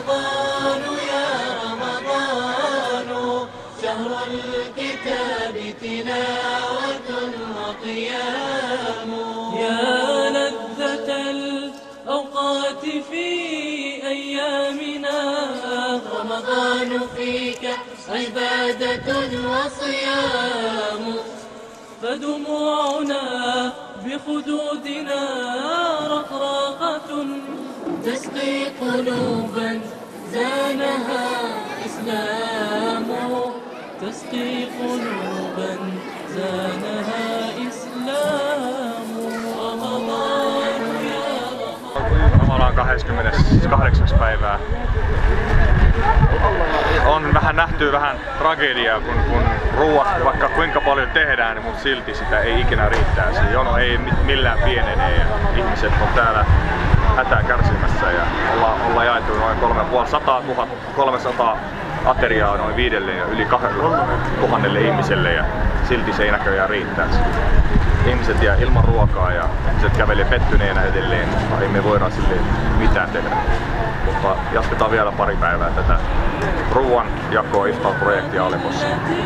رمضان يا رمضان شهر الكتاب تلاوة وقيام. يا لذة الأوقات في أيامنا رمضان فيك عبادة وصيام. فدموعنا بخدودنا رقراقة تسقي قلوبا زانها إسلام. تسقي قلوبا زانها إسلام. رمضان يا Ramadan 28. päivää. On vähän nähty tragediaa, kun ruoasta vaikka kuinka paljon tehdään, niin mutta silti sitä ei ikinä riittää. Se jono ei millään pienene ja ihmiset on täällä hätää kärsimässä ja ollaan jaettu noin 300 ateriaa noin 5 ja yli 2,000 ihmiselle ja silti se ei näköjään riittäisi. Ihmiset jää ilman ruokaa ja ihmiset kävelee pettyneenä edelleen, mutta ei me voida sille mitään tehdä. Mutta jatketaan vielä pari päivää tätä ruoan jakoa iftar-projektia Aleppossa.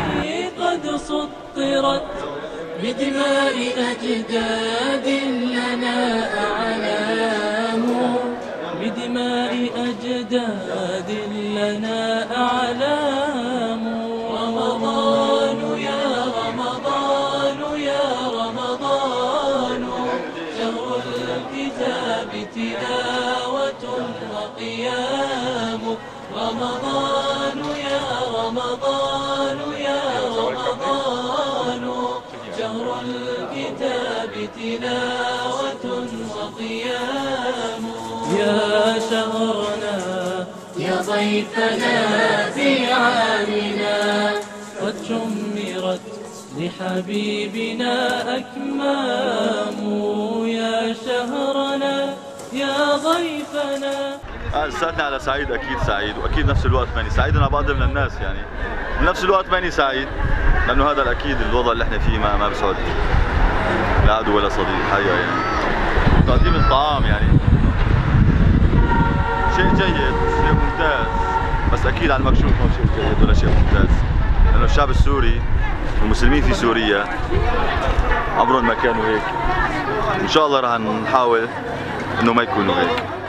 بدماء أجداد لنا أعلام. بدماء أجداد لنا أعلام. رمضان يا رمضان يا رمضان شهر الكتاب تلاوة وقيام. رمضان يا رمضان يا رمضان شهر الكتاب تلاوة وقيام. يا شهرنا يا ضيفنا في عامنا قد شمرت لحبيبنا أكمام. يا شهرنا يا ضيفنا. لساتني على سعيد، اكيد سعيد واكيد نفس الوقت ماني سعيد. انا بقدر للناس يعني بنفس الوقت ماني سعيد لانه هذا الاكيد الوضع اللي احنا فيه ما بسعد لا عدو ولا صديق حقيقة يعني. تقديم الطعام يعني شيء جيد شيء ممتاز، بس اكيد على المكشوف مو شيء جيد ولا شيء ممتاز، لانه الشعب السوري والمسلمين في سوريا عمرهم ما كانوا هيك. ان شاء الله راح نحاول انه ما يكونوا هيك.